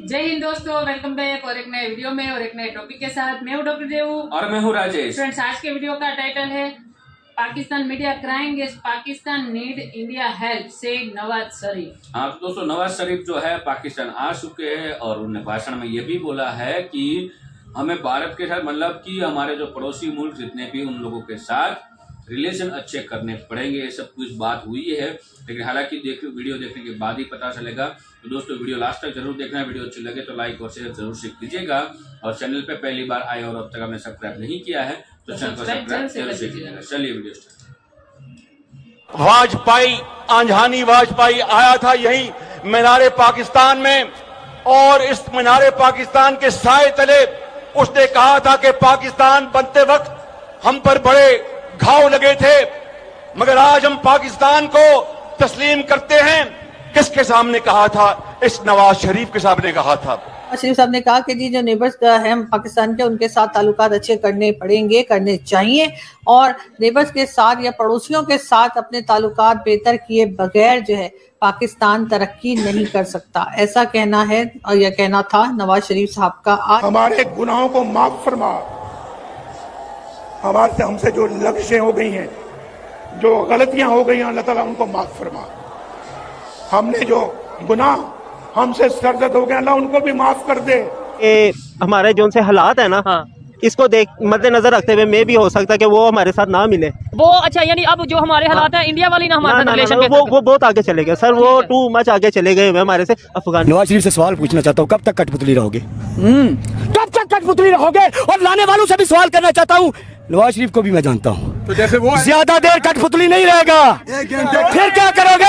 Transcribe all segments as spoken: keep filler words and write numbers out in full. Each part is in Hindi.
जय हिंद दोस्तों, वेलकम बैक और एक नए वीडियो में और एक नए टॉपिक के साथ। मैं हूँ डॉक्टर देवू और मैं हूँ राजेश। फ्रेंड्स, आज के वीडियो का टाइटल है Pakistan media crying is Pakistan need India help से नवाज शरीफ। हाँ तो दोस्तों, नवाज शरीफ जो है पाकिस्तान आ चुके हैं और उन्होंने भाषण में ये भी बोला है कि हमें भारत के साथ, मतलब कि हमारे जो पड़ोसी मुल्क जितने भी, उन लोगों के साथ रिलेशन अच्छे करने पड़ेंगे। ये सब कुछ बात हुई है, लेकिन हालांकि देख वीडियो देखने के बाद ही पता चलेगा। तो दोस्तों, वीडियो लास्ट तक जरूर देखना। वीडियो अच्छी लगे तो लाइक और शेयर जरूर से कीजिएगा और चैनल पे पहली बार आए और अब तक आपने सब्सक्राइब नहीं किया है तो चैनल को सब्सक्राइब जरूर से कीजिएगा। चलिए वीडियो स्टार्ट। वाजपेयी, आंझानी वाजपेयी आया था यही मीनारे पाकिस्तान में, और इस मीनारे पाकिस्तान के साए तले उसने कहा था कि पाकिस्तान बनते वक्त हम पर बड़े घाव लगे थे, मगर आज हम पाकिस्तान को तस्लीम करते हैं। किसके सामने कहा था? इस नवाज शरीफ के सामने कहा था। शरीफ साहब ने कहा कि जी जो नेबर्स हैं पाकिस्तान के, उनके साथ ताल्लुकात अच्छे करने पड़ेंगे, करने चाहिए, और नेबर्स के साथ या पड़ोसियों के साथ अपने ताल्लुकात बेहतर किए बगैर जो है पाकिस्तान तरक्की नहीं कर सकता। ऐसा कहना है और यह कहना था नवाज शरीफ साहब का। आज हमारे गुनाहों को माफ फरमा, हमारे से हमसे जो लक्ष्य हो गई हैं, जो गलतियां हो गई हैं, अल्लाह ताला उनको माफ फरमा। हमने जो गुनाह हमसे सरजद हो गया, अल्लाह उनको भी माफ कर दे। ये हमारे जो उनसे हालात है ना, हाँ। इसको देख मद्देनजर रखते हुए मैं भी हो सकता है कि वो हमारे साथ ना मिले। वो अच्छा, यानी अब जो हमारे हालात है इंडिया वाली ना हमारे साथ रिलेशन में, वो वो बहुत आगे चले गए सर, वो टू मच आगे चले गए हमारे से। अफगान नवाज शरीफ से सवाल पूछना चाहता हूँ, कब तक कठपुतली रहोगे? कब तक कठपुतली रहोगे? और लाने वालों से भी सवाल करना चाहता हूँ, नवाज शरीफ को भी मैं जानता हूँ, तो जैसे वो ज्यादा देर कठपुतली नहीं रहेगा। फिर क्या करोगे?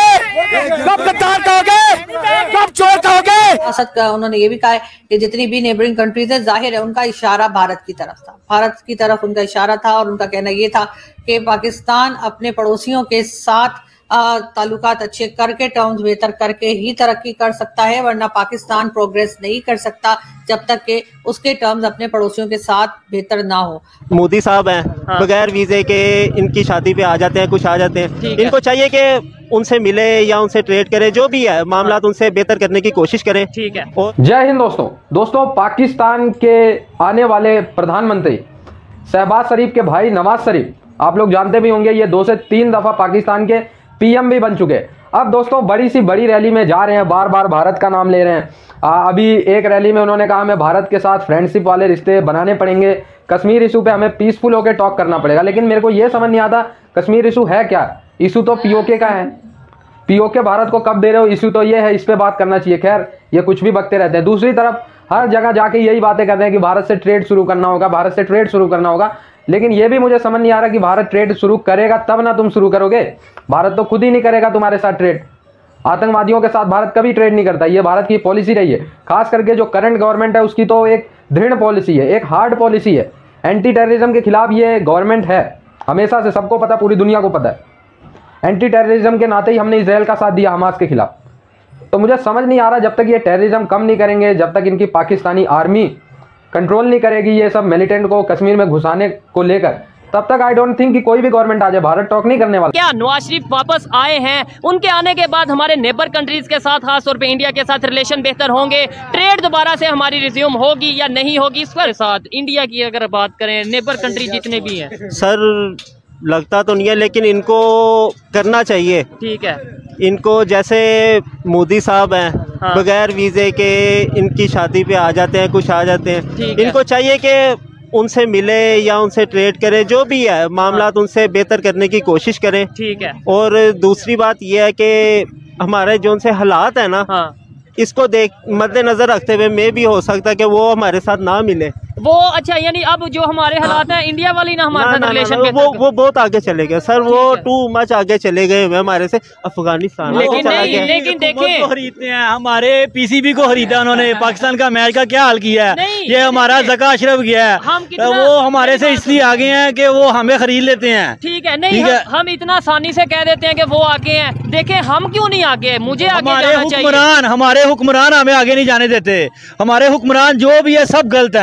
कब गद्दार कहोगे? कब चोर कहोगे? सियासत का उन्होंने ये भी कहा है कि जितनी भी नेबरिंग कंट्रीज है, जाहिर है उनका इशारा भारत की तरफ था, भारत की तरफ उनका इशारा था, और उनका कहना ये था कि पाकिस्तान अपने पड़ोसियों के साथ ताल्लुकात अच्छे करके, टर्म्स बेहतर करके ही तरक्की कर सकता है, वरना पाकिस्तान प्रोग्रेस नहीं कर सकता जब तक कि उसके टर्म्स अपने पड़ोसियों के साथ बेहतर ना हो। मोदी साहब हैं, हाँ। बगैर वीजे के इनकी शादी पे आ जाते हैं, कुछ आ जाते हैं। इनको चाहिए कि उनसे मिले या उनसे ट्रेड करें, जो भी है मामला उनसे बेहतर करने की कोशिश करें। ठीक है। और जय हिंद दोस्तों दोस्तों पाकिस्तान के आने वाले प्रधानमंत्री शहबाज शरीफ के भाई नवाज शरीफ, आप लोग जानते भी होंगे, ये दो से तीन दफा पाकिस्तान के पीएम भी बन चुके। अब दोस्तों बड़ी सी बड़ी रैली में जा रहे हैं, बार बार भारत का नाम ले रहे हैं। आ, अभी एक रैली में उन्होंने कहा हमें भारत के साथ फ्रेंडशिप वाले रिश्ते बनाने पड़ेंगे, कश्मीर इशू पे हमें पीसफुल होकर टॉक करना पड़ेगा। लेकिन मेरे को ये समझ नहीं आता कश्मीर इशू है क्या? इशू तो पीओके का है, पीओके भारत को कब दे रहे हो? इशू तो ये है, इस पे बात करना चाहिए। खैर, ये कुछ भी बकते रहते हैं। दूसरी तरफ हर जगह जाके यही बातें करते हैं कि भारत से ट्रेड शुरू करना होगा, भारत से ट्रेड शुरू करना होगा। लेकिन ये भी मुझे समझ नहीं आ रहा कि भारत ट्रेड शुरू करेगा तब ना तुम शुरू करोगे। भारत तो खुद ही नहीं करेगा तुम्हारे साथ ट्रेड। आतंकवादियों के साथ भारत कभी ट्रेड नहीं करता, ये भारत की पॉलिसी रही है। खास करके जो करंट गवर्नमेंट है उसकी तो एक दृढ़ पॉलिसी है, एक हार्ड पॉलिसी है। एंटी टेररिज्म के खिलाफ ये गवर्नमेंट है हमेशा से, सबको पता, पूरी दुनिया को पता है। एंटी टेररिज्म के नाते ही हमने इसराइल का साथ दिया हमास के खिलाफ। तो मुझे समझ नहीं आ रहा, जब तक ये टेररिज्म कम नहीं करेंगे, जब तक इनकी पाकिस्तानी आर्मी कंट्रोल नहीं करेगी ये सब मिलिटेंट को कश्मीर में घुसाने को लेकर, तब तक आई डोंट थिंक कि कोई भी गवर्नमेंट आ जाए, भारत टॉक नहीं करने वाला। क्या नवाज शरीफ वापस आए हैं, उनके आने के बाद हमारे नेबर कंट्रीज के साथ, खासतौर पे इंडिया के साथ रिलेशन बेहतर होंगे, ट्रेड दोबारा से हमारी रिज्यूम होगी या नहीं होगी? इस पर साथ इंडिया की अगर बात करें, नेबर कंट्री जितने भी हैं सर, लगता तो नहीं है लेकिन इनको करना चाहिए। ठीक है। इनको जैसे मोदी साहब हैं, हाँ। बगैर वीजे के इनकी शादी पे आ जाते हैं, कुछ आ जाते हैं। इनको चाहिए कि उनसे मिले या उनसे ट्रेड करें, जो भी है मामला, हाँ। उनसे बेहतर करने की कोशिश करें। ठीक है। और दूसरी बात यह है कि हमारे जो उनसे हालात है ना, हाँ। इसको देख मद्देनजर रखते हुए मैं भी हो सकता है कि वो हमारे साथ ना मिले। वो अच्छा, यानी अब जो हमारे हालात हैं इंडिया वाली ना हमारे साथ रिलेशन में, वो वो बहुत आगे चले गए सर, वो टू मच आगे चले गए हुए हमारे से। अफगानिस्तान लेकिन नहीं, लेकिन देखें खरीदते हैं, हमारे पीसीबी को खरीदा उन्होंने, पाकिस्तान का अमेरिका क्या हाल किया है, ये हमारा जका अशरफ गया है, वो हमारे से इसलिए आगे हैं कि वो हमें खरीद लेते हैं। ठीक है, नहीं हम इतना आसानी से कह देते हैं कि वो आगे हैं, देखें हम क्यों नहीं आगे? मुझे हमारे हुक्मरान हमारे हुक्मरान हमें आगे नहीं जाने देते, हमारे हुक्मरान जो भी है सब गलत हैं।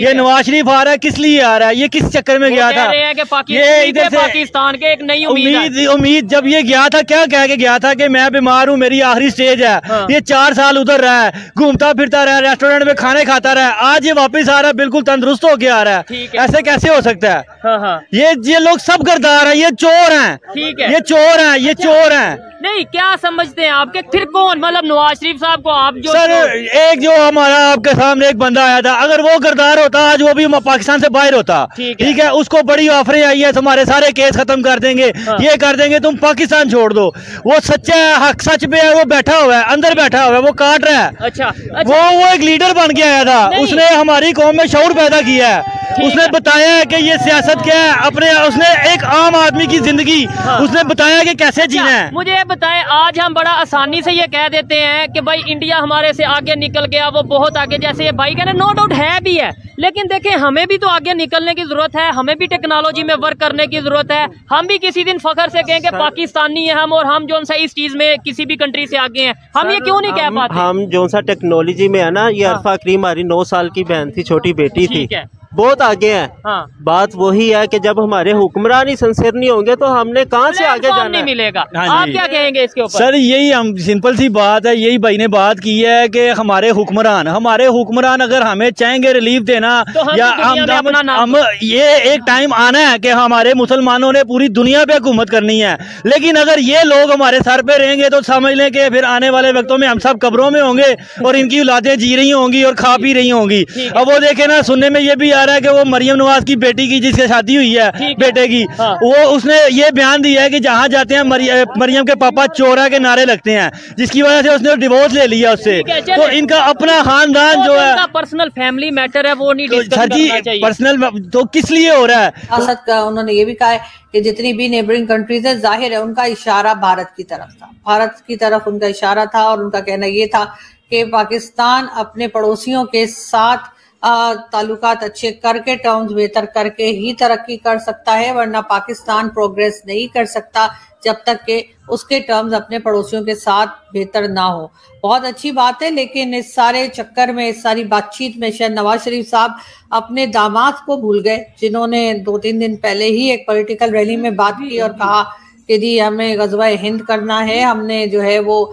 ये नवाज शरीफ आ रहा है किस लिए आ रहा है, ये किस चक्कर में गया था? ये इधर से पाकिस्तान के एक नई उम्मीद उम्मीद जब ये गया था क्या कह के गया था कि मैं बीमार हूँ, मेरी आखिरी स्टेज है। हाँ। ये चार साल उधर रहा है, घूमता फिरता रहा, रेस्टोरेंट में खाने खाता रहा, आज ये वापस आ रहा है बिल्कुल तंदुरुस्त होके आ रहा है। ऐसे कैसे हो सकता है? हाँ हाँ। ये ये लोग सब गद्दार हैं, ये चोर हैं। ठीक है, ये चोर हैं, ये चोर हैं। नहीं, क्या समझते हैं आपके फिर कौन, मतलब नवाज शरीफ साहब को आप जो सर एक जो हमारा आपके सामने एक बंदा आया था, अगर वो गद्दार होता आज वो भी पाकिस्तान से बाहर होता। ठीक है, है उसको बड़ी ऑफरें आई है, तुम्हारे सारे केस खत्म कर देंगे। हाँ। ये कर देंगे, तुम पाकिस्तान छोड़ दो। वो सच्चा है, हक सच पे है, वो बैठा हुआ है, अंदर बैठा हुआ है, वो काट रहा है। अच्छा, अच्छा। वो वो एक लीडर बन के आया था, उसने हमारी कौम में शऊर पैदा किया है। उसने बताया है कि ये सियासत क्या है, अपने उसने एक आम आदमी की जिंदगी हाँ। उसने बताया कि कैसे जीना है। मुझे बताएं, आज हम बड़ा आसानी से ये कह देते हैं कि भाई इंडिया हमारे से आगे निकल गया, वो बहुत आगे, जैसे ये भाई कहने नो डाउट है भी है, लेकिन देखें हमें भी तो आगे निकलने की जरूरत है, हमें भी टेक्नोलॉजी में वर्क करने की जरूरत है। हम भी किसी दिन फखर से कहें कि पाकिस्तानी है हम, और हम जो सा इस चीज में किसी भी कंट्री से आगे हैं, हम ये क्यों नहीं कह पाते? हम जो सा टेक्नोलॉजी में है ना, ये हाँ। अरफा करीम हमारी नौ साल की बहन थी, छोटी बेटी थी, है। बहुत आगे है। हाँ। बात वही है कि जब हमारे हुक्मरान ही सिंसियर नहीं होंगे तो हमने कहाँ से आगे जाना नहीं मिलेगा। हाँ आप क्या कहेंगे इसके ऊपर? सर यही हम सिंपल सी बात है, यही भाई ने बात की है कि हमारे हुक्मरान हमारे हुक्मरान अगर हमें चाहेंगे रिलीफ देना तो हम या हम, हम, हम ये एक टाइम आना है कि हमारे मुसलमानों ने पूरी दुनिया पे हुकूमत करनी है, लेकिन अगर ये लोग हमारे सर पे रहेंगे तो समझ लें कि फिर आने वाले वक्तों में हम सब कब्रों में होंगे और इनकी औलादें जी रही होंगी और खा पी रही होंगी। अब वो देखे ना, सुनने में ये भी आ रहा है कि वो मरियम नवाज की बेटी की जिससे शादी हुई है बेटे की, हाँ। वो उसने ये बयान दिया है कि जहाँ जाते हैं मरियम के पापा चोरा के नारे लगते हैं, जिसकी वजह से उसने डिवोर्स ले लिया उससे। तो इनका अपना खानदान जो है पर्सनल फैमिली मैटर है, वो नहीं डिस्कस करना चाहिए। पर्सनल तो किस लिए हो रहा है? असद का उन्होंने ये भी कहा है कि जितनी भी नेबरिंग कंट्रीज है, जाहिर है उनका इशारा भारत की तरफ था, भारत की तरफ उनका इशारा था, और उनका कहना ये था कि पाकिस्तान अपने पड़ोसियों के साथ ताल्लुकात अच्छे करके, टर्म्स बेहतर करके ही तरक्की कर सकता है, वरना पाकिस्तान प्रोग्रेस नहीं कर सकता जब तक कि उसके टर्म्स अपने पड़ोसियों के साथ बेहतर ना हो। बहुत अच्छी बात है, लेकिन इस सारे चक्कर में, इस सारी बातचीत में शायद नवाज शरीफ साहब अपने दामाद को भूल गए, जिन्होंने दो तीन दिन पहले ही एक पॉलिटिकल रैली में बात की और कहा कि जी हमें गज़वा हिंद करना है, हमने जो है वो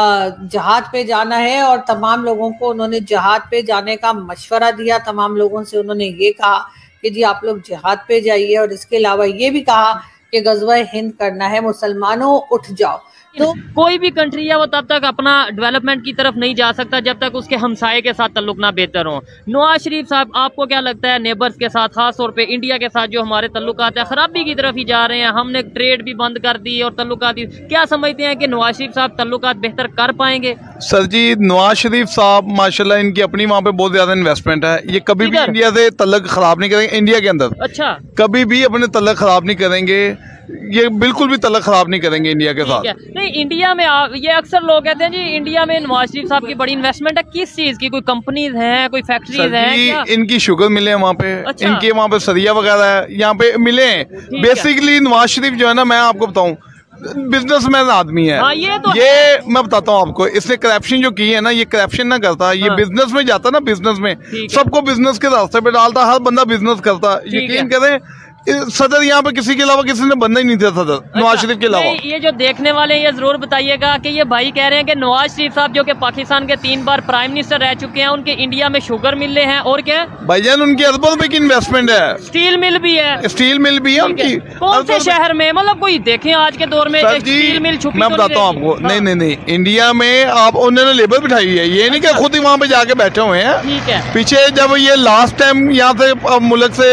जहाद पे जाना है, और तमाम लोगों को उन्होंने जहाद पे जाने का मशवरा दिया। तमाम लोगों से उन्होंने ये कहा कि जी आप लोग जहाद पे जाइए, और इसके अलावा ये भी कहा कि गज़वा हिंद करना है, मुसलमानों उठ जाओ। तो कोई भी कंट्री है वो तब तक अपना डेवलपमेंट की तरफ नहीं जा सकता जब तक उसके हमसाये के साथ तल्लुक ना बेहतर हो। नवाज शरीफ साहब, आपको क्या लगता है नेबर्स के साथ, खास तौर पे इंडिया के साथ जो हमारे तल्लुकात है खराबी की तरफ ही जा रहे हैं? हमने ट्रेड भी बंद कर दी और तल्लुकात, क्या समझते हैं कि नवाज शरीफ साहब तल्लुकात बेहतर कर पाएंगे? सर जी, नवाज शरीफ साहब माशाल्लाह इनकी अपनी वहाँ पे बहुत ज्यादा इन्वेस्टमेंट है, ये कभी भी इंडिया से तल्लुक खराब नहीं करेंगे। इंडिया के अंदर अच्छा कभी भी अपने तल्लुक खराब नहीं करेंगे, ये बिल्कुल भी तल्लुक खराब नहीं करेंगे इंडिया के साथ। नहीं, इंडिया में आ, ये अक्सर लोग कहते हैं जी इंडिया में नवाज शरीफ साहब की बड़ी इन्वेस्टमेंट है, किस चीज की? कोई कंपनीज हैं, कोई फैक्ट्रीज हैं? इनकी शुगर मिले हैं वहाँ पे। अच्छा। इनके वहाँ पे सरिया वगैरह है, यहाँ पे मिले हैं। बेसिकली नवाज शरीफ जो है ना, मैं आपको बताऊँ, बिजनेसमैन आदमी है। हाँ, ये तो ये मैं बताता हूँ आपको, इसने करप्शन जो की है ना, ये करप्शन ना करता, ये हाँ। बिजनेस में जाता ना, बिजनेस में सबको बिजनेस के रास्ते पे डालता, हर बंदा बिजनेस करता। यकीन करें सदर यहाँ पे किसी के अलावा किसी ने बनना ही नहीं था सदर, अच्छा, नवाज शरीफ के अलावा। ये जो देखने वाले हैं ये जरूर बताइएगा कि ये भाई कह रहे हैं कि नवाज शरीफ साहब जो कि पाकिस्तान के तीन बार प्राइम मिनिस्टर रह चुके हैं, उनके इंडिया में शुगर मिले हैं, और क्या भाईजान उनकी अरबों रुपए की इन्वेस्टमेंट है, स्टील मिल भी है, स्टील मिल भी है उनकी। कौन से शहर में, मतलब कोई देखें आज के दौर में स्टील मिल छुपी? मैं बताता हूँ आपको, नहीं नहीं नहीं, इंडिया में आप उन्होंने लेबर बिठाई हुई है, ये नहीं कि खुद ही वहाँ पे जाके बैठे हुए हैं। ठीक है। पीछे जब ये लास्ट टाइम यहाँ से मुल्क से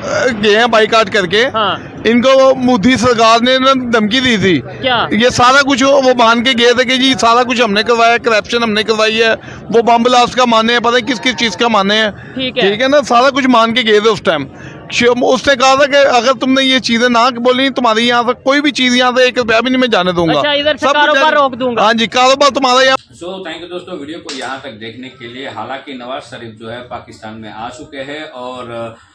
गए हैं बाईकाट करके, इनको मोदी सरकार ने धमकी दी थी क्या? ये सारा कुछ वो मान के गए थे कि जी सारा कुछ हमने करवाया, करप्शन हमने करवाई है, वो बम ब्लास्ट का माने हैं, पता है किस किस चीज का माने हैं। ठीक है, ठीक है ना, सारा कुछ मान के गए थे उस टाइम। उसने कहा था कि अगर तुमने ये चीजें ना बोली, तुम्हारी यहाँ से कोई भी चीज यहाँ से एक रुपया भी नहीं मैं जाने दूंगा। अच्छा, इधर से कारोबार रोक दूंगा। हाँ जी, कारोबार तुम्हारा यहाँ। सो थैंक यू दोस्तों वीडियो को यहाँ तक देखने के लिए। हालांकि नवाज शरीफ जो है पाकिस्तान में आ चुके हैं और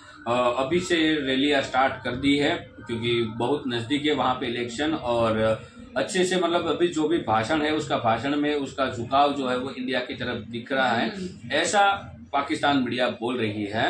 अभी से रैली स्टार्ट कर दी है, क्योंकि बहुत नजदीक है वहां पे इलेक्शन, और अच्छे से मतलब अभी जो भी भाषण है उसका भाषण में उसका झुकाव जो है वो इंडिया की तरफ दिख रहा है, ऐसा पाकिस्तान मीडिया बोल रही है।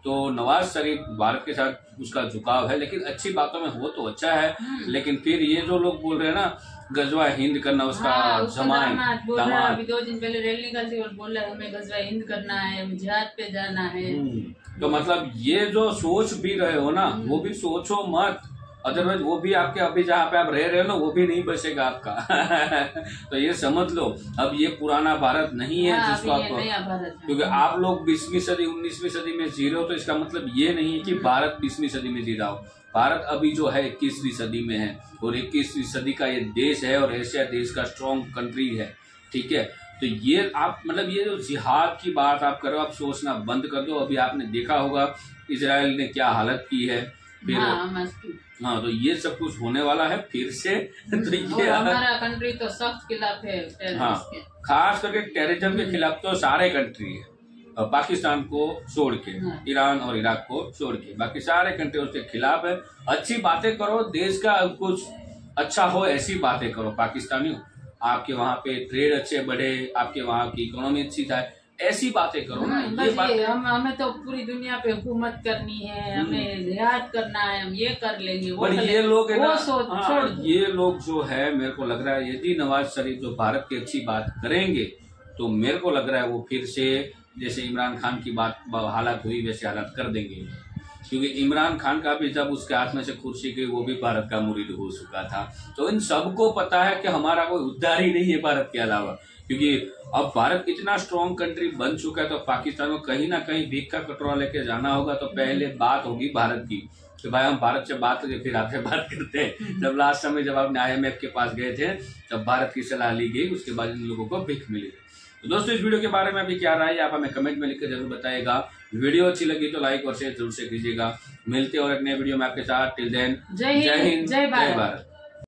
तो नवाज शरीफ भारत के साथ उसका झुकाव है, लेकिन अच्छी बातों में हो तो अच्छा है, लेकिन फिर ये जो लोग बोल रहे हैं ना गजवा हिंद करना, उसका हाँ, जमाए बोल रहा है, अभी दो दिन पहले रैली निकालती और बोल रहा है हमें गजवा हिंद करना है, हमें जिहाद पे जाना है। तो मतलब ये जो सोच भी रहे हो ना, वो भी सोचो मत, अदरवाइज वो भी आपके अभी जहाँ पे आप रह रहे हो ना वो भी नहीं बचेगा आपका। तो ये समझ लो अब ये पुराना भारत नहीं है जिसको आप, क्योंकि आप लोग बीसवीं सदी उन्नीसवीं सदी में जी रहे हो, तो इसका मतलब ये नहीं है कि भारत बीसवीं सदी में जी रहा हो। भारत अभी जो है इक्कीसवीं सदी में है, और इक्कीसवीं सदी का ये देश है और एशिया देश का स्ट्रॉन्ग कंट्री है, ठीक है। तो ये आप मतलब ये जो जिहाद की बात आप करो, आप सोचना बंद कर दो। अभी आपने देखा होगा इसराइल ने क्या हालत की है, फिर हाँ, हाँ तो ये सब कुछ होने वाला है फिर से। तो ये हमारा कंट्री तो सख्त खिलाफ है, हाँ खास करके टेररिज्म के खिलाफ तो सारे कंट्री है, पाकिस्तान को छोड़ के, हाँ। ईरान और इराक को छोड़ के बाकी सारे कंट्री उसके खिलाफ है। अच्छी बातें करो, देश का कुछ अच्छा हो ऐसी बातें करो। पाकिस्तानियों आपके वहाँ पे ट्रेड अच्छे बढ़े, आपके वहाँ की इकोनॉमी अच्छी था, ऐसी बातें करो ना। ये बात हम हमें तो पूरी दुनिया पे हुकूमत करनी है, हमें जिहाद करना है, हम ये कर लेंगे वो पर कर ये लोग है ना, हाँ, ये लोग जो है मेरे को लग रहा है यदि नवाज शरीफ जो भारत की अच्छी बात करेंगे तो मेरे को लग रहा है वो फिर से जैसे इमरान खान की बात हालत हुई वैसे हालत कर देंगे। क्योंकि इमरान खान का भी जब उसके हाथ में से कुर्सी गई वो भी भारत का मुरीद हो चुका था। तो इन सबको पता है कि हमारा कोई उद्धार ही नहीं है भारत के अलावा, क्योंकि अब भारत इतना स्ट्रॉन्ग कंट्री बन चुका है। तो पाकिस्तान को कहीं ना कहीं भीख का कटोरा लेके जाना होगा, तो पहले बात होगी भारत की कि भाई हम भारत से बात करके फिर आपसे बात करते हैं। जब लास्ट समय जब आपने आई एम एफ के पास गए थे तब भारत की सलाह ली गई, उसके बाद इन लोगों को भीख मिली। तो दोस्तों इस वीडियो के बारे में अभी क्या राय है आप हमें कमेंट में लिखकर जरूर बताइएगा। वीडियो अच्छी लगी तो लाइक और शेयर जरूर से कीजिएगा। मिलते हैं और एक नए वीडियो में आपके साथ। टिल देन जय हिंद, जय भारत।